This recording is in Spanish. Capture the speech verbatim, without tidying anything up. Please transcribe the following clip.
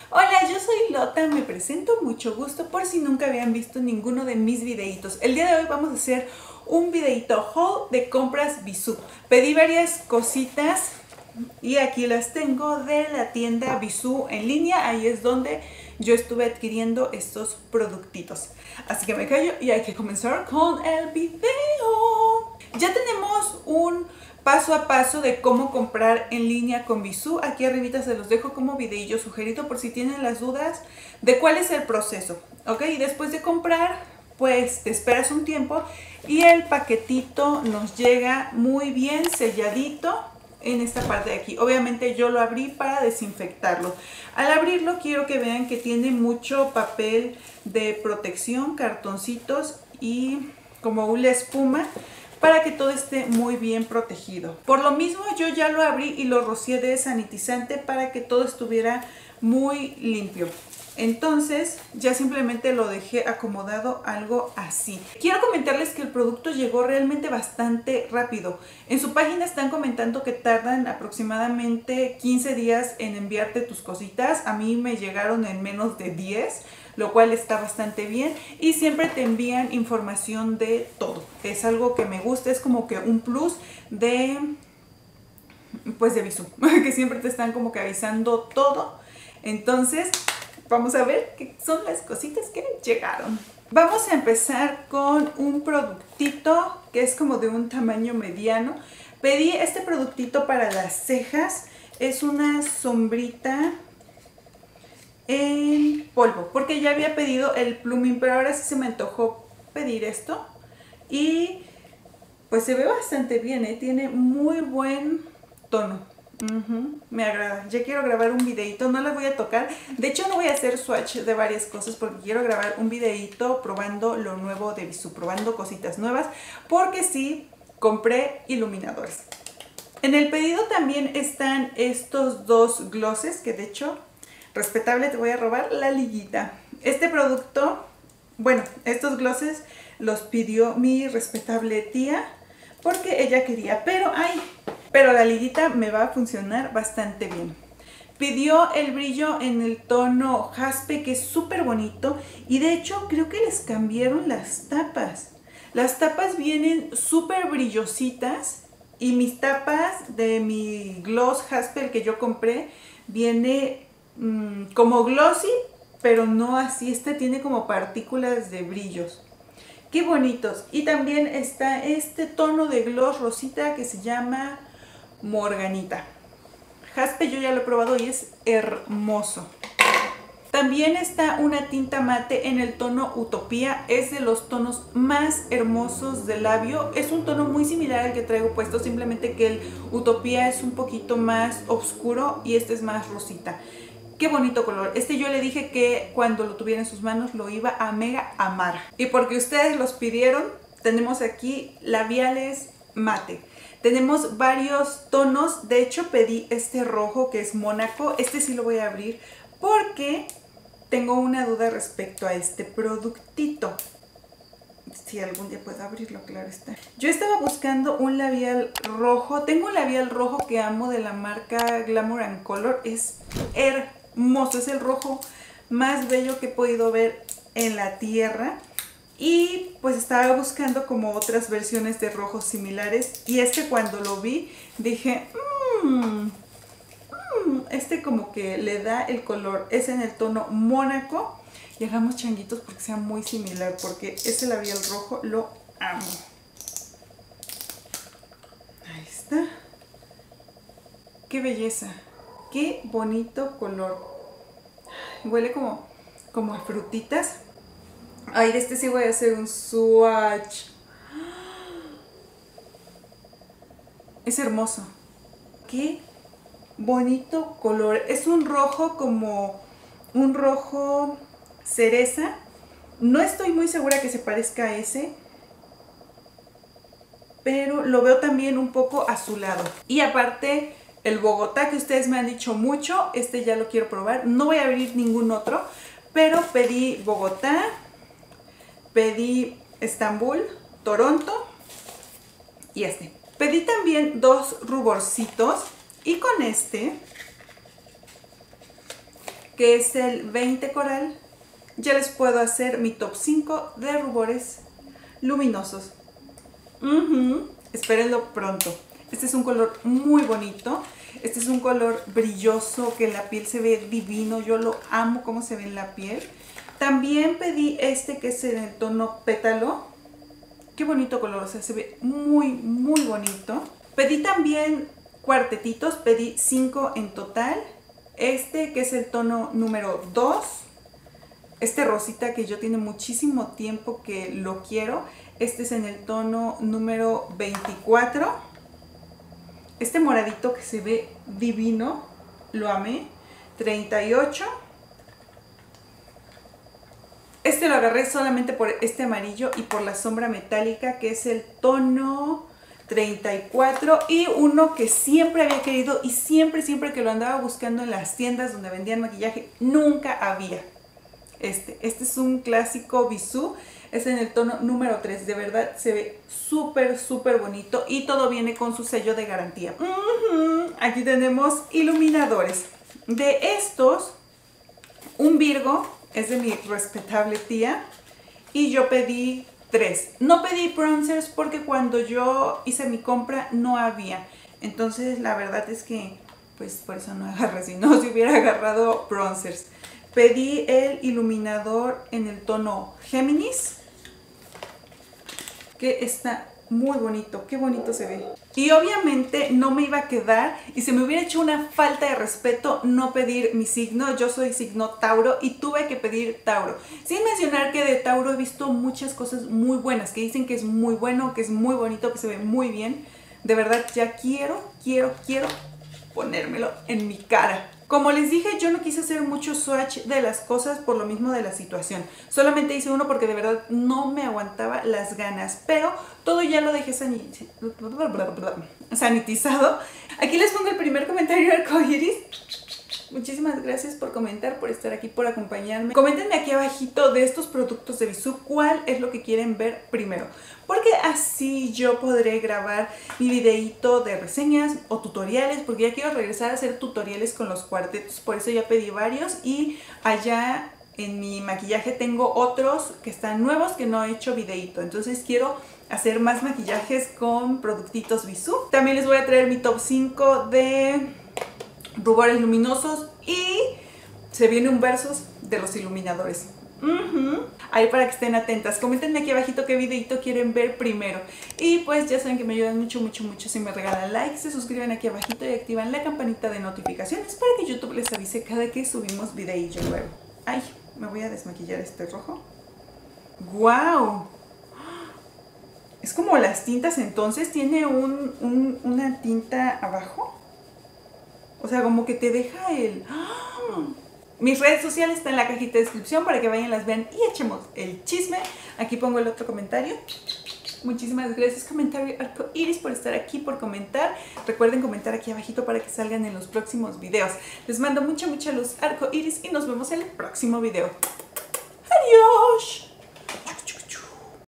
Hola, yo soy Lota, me presento, mucho gusto, por si nunca habían visto ninguno de mis videitos. El día de hoy vamos a hacer un videito haul de compras Bisú. Pedí varias cositas y aquí las tengo de la tienda Bisú en línea, ahí es donde yo estuve adquiriendo estos productitos. Así que me callo y hay que comenzar con el video. Ya tenemos un paso a paso de cómo comprar en línea con Bisú. Aquí arribita se los dejo como videillo sugerido por si tienen las dudas de cuál es el proceso, ¿ok? Y después de comprar, pues te esperas un tiempo y el paquetito nos llega muy bien selladito en esta parte de aquí. Obviamente yo lo abrí para desinfectarlo. Al abrirlo quiero que vean que tiene mucho papel de protección, cartoncitos y como una espuma, para que todo esté muy bien protegido. Por lo mismo yo ya lo abrí y lo rocié de sanitizante para que todo estuviera muy limpio. Entonces ya simplemente lo dejé acomodado algo así. Quiero comentarles que el producto llegó realmente bastante rápido. En su página están comentando que tardan aproximadamente quince días en enviarte tus cositas. A mí me llegaron en menos de diez, lo cual está bastante bien, y siempre te envían información de todo. Es algo que me gusta, es como que un plus de pues de Bisú, que siempre te están como que avisando todo. Entonces vamos a ver qué son las cositas que llegaron. Vamos a empezar con un productito que es como de un tamaño mediano. Pedí este productito para las cejas. Es una sombrita en polvo, porque ya había pedido el pluming, pero ahora sí se me antojó pedir esto. Y pues se ve bastante bien, ¿eh? Tiene muy buen tono. Uh-huh, me agrada. Ya quiero grabar un videito, no las voy a tocar. De hecho no voy a hacer swatch de varias cosas porque quiero grabar un videito probando lo nuevo de Bisú, probando cositas nuevas, porque sí compré iluminadores. En el pedido también están estos dos glosses que de hecho, respetable, te voy a robar la liguita. Este producto, bueno, estos glosses los pidió mi respetable tía porque ella quería, pero ay, pero la liguita me va a funcionar bastante bien. Pidió el brillo en el tono jaspe, que es súper bonito, y de hecho creo que les cambiaron las tapas. Las tapas vienen súper brillositas y mis tapas de mi gloss jaspe, el que yo compré, viene mmm, como glossy, pero no así. Este tiene como partículas de brillos. ¡Qué bonitos! Y también está este tono de gloss rosita que se llama Morganita. Jaspe yo ya lo he probado y es hermoso. También está una tinta mate en el tono Utopía. Es de los tonos más hermosos de labio. Es un tono muy similar al que traigo puesto, simplemente que el Utopía es un poquito más oscuro y este es más rosita. Qué bonito color. Este yo le dije que cuando lo tuviera en sus manos lo iba a mega amar. Y porque ustedes los pidieron, tenemos aquí labiales mate. Tenemos varios tonos. De hecho pedí este rojo que es Mónaco. Este sí lo voy a abrir porque tengo una duda respecto a este productito. Si algún día puedo abrirlo, claro está. Yo estaba buscando un labial rojo. Tengo un labial rojo que amo de la marca Glamour and Color. Es hermoso. Es el rojo más bello que he podido ver en la tierra. Y pues estaba buscando como otras versiones de rojos similares. Y este cuando lo vi dije, mmm, mmm, este como que le da el color. Es en el tono Mónaco. Y hagamos changuitos porque sea muy similar, porque ese labial rojo lo amo. Ahí está. ¡Qué belleza! ¡Qué bonito color! Huele como, como a frutitas. Ay, de este sí voy a hacer un swatch. Es hermoso. ¡Qué bonito color! Es un rojo como un rojo cereza. No estoy muy segura que se parezca a ese, pero lo veo también un poco azulado. Y aparte el Bogotá, que ustedes me han dicho mucho, este ya lo quiero probar. No voy a abrir ningún otro, pero pedí Bogotá, pedí Estambul, Toronto y este. Pedí también dos ruborcitos y con este que es el veinte Coral, ya les puedo hacer mi top cinco de rubores luminosos. Uh-huh. Espérenlo pronto. Este es un color muy bonito. Este es un color brilloso, que en la piel se ve divino. Yo lo amo cómo se ve en la piel. También pedí este que es en el tono pétalo. Qué bonito color, o sea, se ve muy, muy bonito. Pedí también cuartetitos, pedí cinco en total. Este que es el tono número dos. Este rosita que yo tiene muchísimo tiempo que lo quiero. Este es en el tono número veinticuatro. Este moradito que se ve divino, lo amé. treinta y ocho. Este lo agarré solamente por este amarillo y por la sombra metálica, que es el tono treinta y cuatro. Y uno que siempre había querido y siempre, siempre que lo andaba buscando en las tiendas donde vendían maquillaje, nunca había. Este, este es un clásico Bisú, es en el tono número tres, de verdad se ve súper, súper bonito y todo viene con su sello de garantía. Uh-huh. Aquí tenemos iluminadores. De estos, un Virgo, es de mi respetable tía, y yo pedí tres. No pedí bronzers porque cuando yo hice mi compra no había, entonces la verdad es que pues por eso no agarré, si no se hubiera agarrado bronzers. Pedí el iluminador en el tono Géminis, que está muy bonito, qué bonito se ve. Y obviamente no me iba a quedar y se me hubiera hecho una falta de respeto no pedir mi signo. Yo soy signo Tauro y tuve que pedir Tauro. Sin mencionar que de Tauro he visto muchas cosas muy buenas, que dicen que es muy bueno, que es muy bonito, que se ve muy bien. De verdad ya quiero, quiero, quiero ponérmelo en mi cara. Como les dije, yo no quise hacer mucho swatch de las cosas por lo mismo de la situación. Solamente hice uno porque de verdad no me aguantaba las ganas. Pero todo ya lo dejé sanitizado. Aquí les pongo el primer comentario arcoíris. Muchísimas gracias por comentar, por estar aquí, por acompañarme. Coméntenme aquí abajito de estos productos de Bisú cuál es lo que quieren ver primero, porque así yo podré grabar mi videíto de reseñas o tutoriales, porque ya quiero regresar a hacer tutoriales con los cuartetos. Por eso ya pedí varios y allá en mi maquillaje tengo otros que están nuevos que no he hecho videíto. Entonces quiero hacer más maquillajes con productitos Bisú. También les voy a traer mi top cinco de rubores luminosos y se viene un versus de los iluminadores. Uh-huh. Ahí para que estén atentas. Coméntenme aquí abajito qué videito quieren ver primero. Y pues ya saben que me ayudan mucho, mucho, mucho si me regalan likes, se suscriben aquí abajito y activan la campanita de notificaciones para que YouTube les avise cada que subimos videillo nuevo. Ay, me voy a desmaquillar este rojo. ¡Wow! Es como las tintas entonces. Tiene un, un, una tinta abajo. O sea, como que te deja el... ¡Ah! Mis redes sociales están en la cajita de descripción para que vayan, las vean y echemos el chisme. Aquí pongo el otro comentario. Muchísimas gracias, comentario arcoíris, por estar aquí, por comentar. Recuerden comentar aquí abajito para que salgan en los próximos videos. Les mando mucha, mucha luz arcoíris y nos vemos en el próximo video. ¡Adiós!